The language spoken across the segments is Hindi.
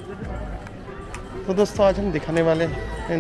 तो दोस्तों आज हम दिखाने वाले हैं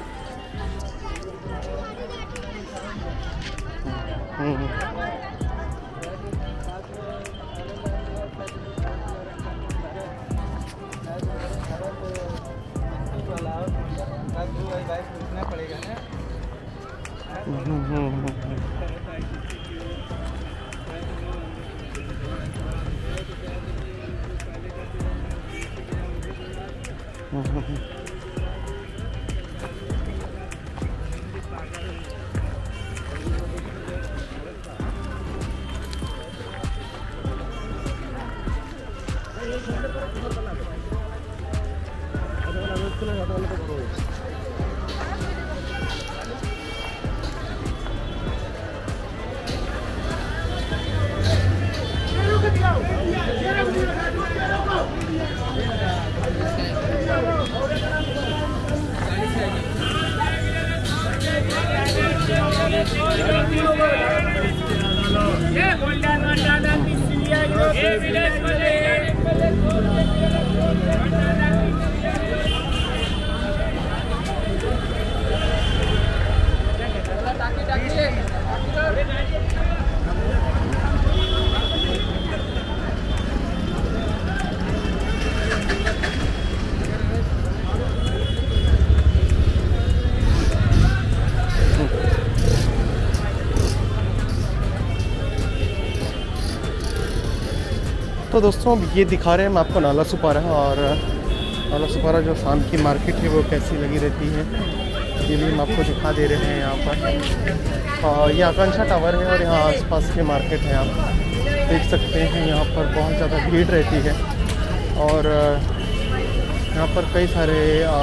तो दोस्तों अब ये दिखा रहे हैं हम आपको नाला सुपारा, और नाला सुपारा जो शाम की मार्केट है वो कैसी लगी रहती है ये भी हम आपको दिखा दे रहे हैं यहाँ पर। और ये आकांक्षा टावर है और यहाँ आसपास के मार्केट है, आप देख सकते हैं यहाँ पर बहुत ज़्यादा भीड़ रहती है। और यहाँ पर कई सारे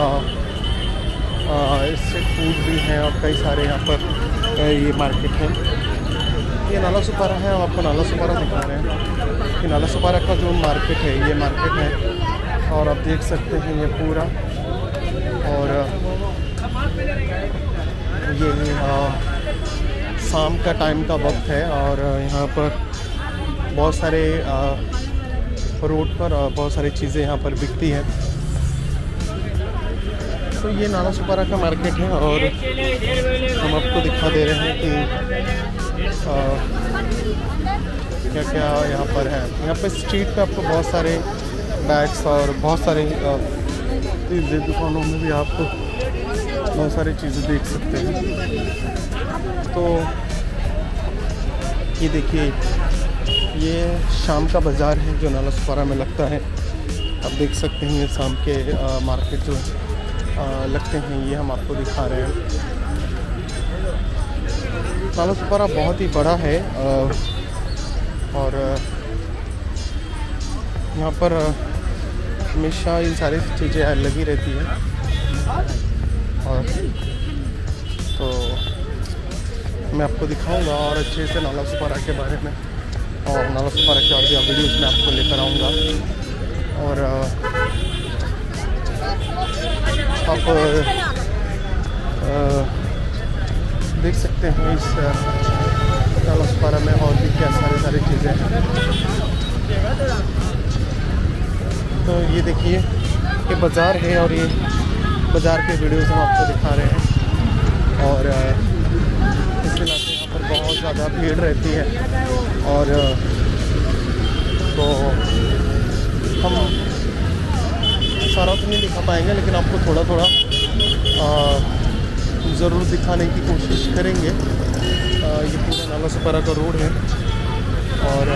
स्ट्रीट फूड भी हैं और कई सारे यहाँ पर ये मार्केट है। ये नाला सुपारा है, हम आपको नाला सुपारा दिखा रहे हैं कि नाला सुपारा का जो मार्केट है ये मार्केट है, और आप देख सकते हैं ये पूरा। और ये शाम का टाइम का वक्त है और यहाँ पर बहुत सारे रोड पर बहुत सारी चीज़ें यहाँ पर बिकती हैं। तो ये नाला सुपारा का मार्केट है और हम आपको दिखा दे रहे हैं कि क्या क्या यहाँ पर है। यहाँ पे स्ट्रीट पे आपको बहुत सारे बैग्स और बहुत सारे दुकानों में भी आप बहुत सारी चीज़ें देख सकते हैं। तो ये देखिए, ये शाम का बाज़ार है जो नाला सुपारा में लगता है। आप देख सकते हैं ये शाम के मार्केट जो लगते हैं ये हम आपको दिखा रहे हैं। नाला सुपारा बहुत ही बड़ा है और यहाँ पर हमेशा ये सारी चीज़ें लगी रहती हैं। और तो मैं आपको दिखाऊंगा और अच्छे से नाला सुपारा के बारे में और नाला सुपारा के और भी वीडियोज़ में आपको लेकर आऊँगा। और आप देख सकते हैं इस नाला सुपारा में और भी क्या सारी चीज़ें हैं। तो ये देखिए ये बाज़ार है और ये बाज़ार के वीडियोस हम आपको दिखा रहे हैं। और इसके नाते यहाँ पर बहुत ज़्यादा भीड़ रहती है और तो हम सारा तो नहीं दिखा पाएंगे, लेकिन आपको थोड़ा थोड़ा ज़रूर दिखाने की कोशिश करेंगे। ये पूरा नाला सुपारा का रोड है और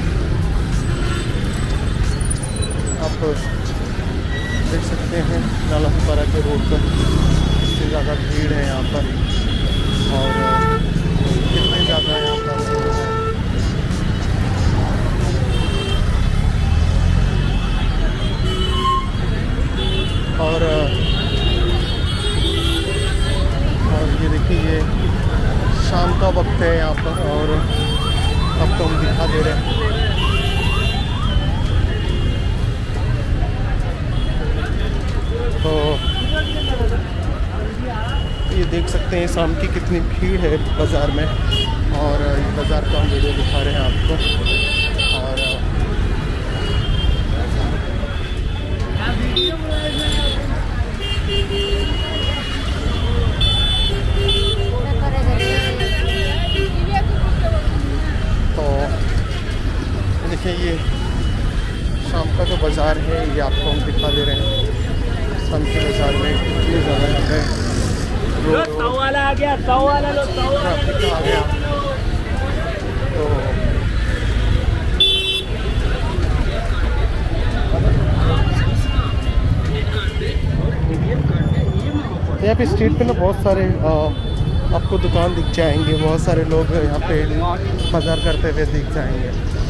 आप देख सकते हैं नाला सुपारा के रोड पर कितनी ज़्यादा भीड़ है यहाँ पर और कितने ज़्यादा यहाँ पर और ये देखिए ये शाम का वक्त है यहाँ पर और अब तो हम दिखा दे रहे हैं। तो ये देख सकते हैं शाम की कितनी भीड़ है बाज़ार में और बाज़ार का हम वीडियो दिखा रहे हैं आपको। और बाज़ार है ये आपको हम दिखा दे रहे हैं। शाम के बाज़ार में कितनी ज़्यादा यहाँ पे आ गया ट्रैफिक आ गया। तो यहाँ पे स्ट्रीट पे ना बहुत सारे आपको दुकान दिख जाएंगे, बहुत सारे लोग यहाँ पे बाज़ार करते हुए दिख जाएंगे।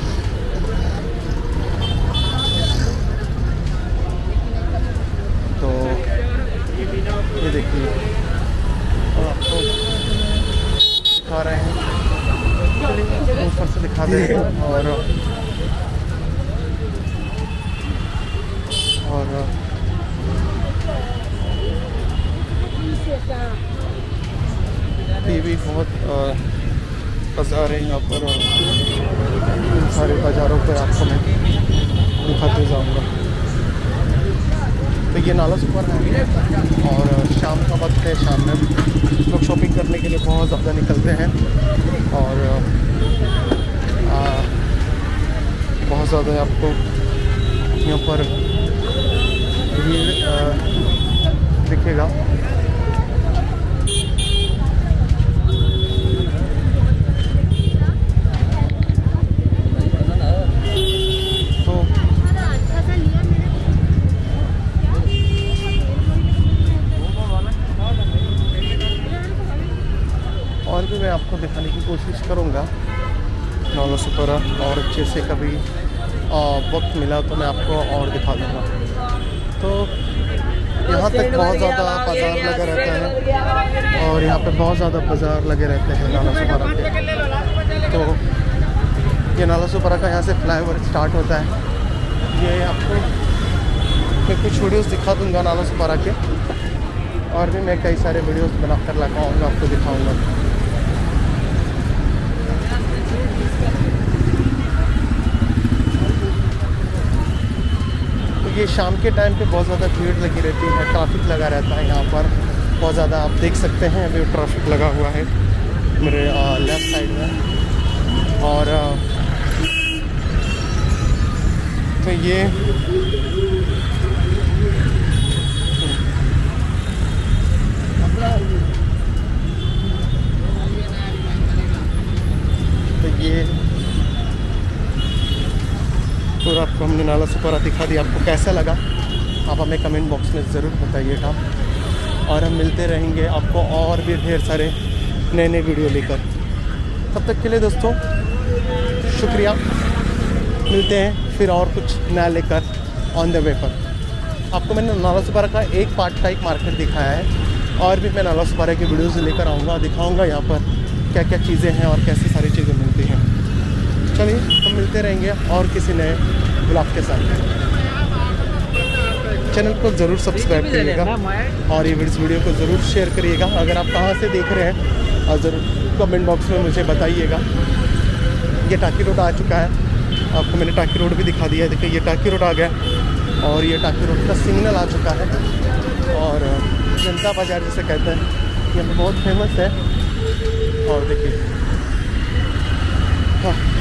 तो ये देखिए आपको दिखा रहे हैं, ऊपर से दिखा दे रहे हैं। और टीवी बहुत बाज़ार है यहाँ पर, इन सारे बाज़ारों पर आपको मैं दिखाते जाऊँगा। तो ये नाला सुपर है और शाम का वक्त है, शाम में लोग शॉपिंग करने के लिए बहुत ज़्यादा निकलते हैं और बहुत ज़्यादा आपको यहाँ पर भीड़ दिखेगा। और भी मैं आपको दिखाने की कोशिश करूँगा नाला सुपर, और अच्छे से कभी वक्त मिला तो मैं आपको और दिखा दूँगा। तो यहाँ तक बहुत ज़्यादा बाज़ार लगा रहता है और यहाँ पे बहुत ज़्यादा बाज़ार लगे रहते हैं नाला सुपारा के। तो ये नाला सुपारा का यहाँ से फ्लाईओवर स्टार्ट होता है। ये आपको मैं कुछ वीडियोस दिखा दूँगा नाला सुपारा के, और भी मैं कई सारे वीडियोस बनाकर लगाऊँगा, आपको दिखाऊँगा। ये शाम के टाइम पे बहुत ज़्यादा भीड़ लगी रहती है, ट्रैफिक लगा रहता है यहाँ पर बहुत ज़्यादा। आप देख सकते हैं अभी ट्रैफिक लगा हुआ है मेरे लेफ़्ट साइड में। और तो ये पूरा आपको हमने नाला सुपारा दिखा दिया। आपको कैसा लगा आप हमें कमेंट बॉक्स में ज़रूर बताइएगा, और हम मिलते रहेंगे आपको और भी ढेर सारे नए नए वीडियो लेकर। तब तक के लिए दोस्तों शुक्रिया, मिलते हैं फिर और कुछ नया लेकर ऑन द वे पर। आपको मैंने नाला सुपारा का एक पार्ट का एक मार्केट दिखाया है, और भी मैं नाला सुपारा की वीडियोज़ लेकर आऊँगा, दिखाऊँगा यहाँ पर क्या क्या चीज़ें हैं और कैसी सारी चीज़ें मिलती हैं। चलिए हम मिलते रहेंगे और किसी नए ब्लॉग के साथ। चैनल को ज़रूर सब्सक्राइब करिएगा और ये वीडियो को ज़रूर शेयर करिएगा। अगर आप कहाँ से देख रहे हैं और ज़रूर कमेंट बॉक्स में मुझे बताइएगा। ये टाकी रोड आ चुका है, आपको मैंने टाकी रोड भी दिखा दिया है। देखिए ये टाकी रोड आ गया और ये टाकी रोड का सिग्नल आ चुका है, और जनता बाज़ार जिसे कहते हैं ये बहुत फेमस है। और देखिए हाँ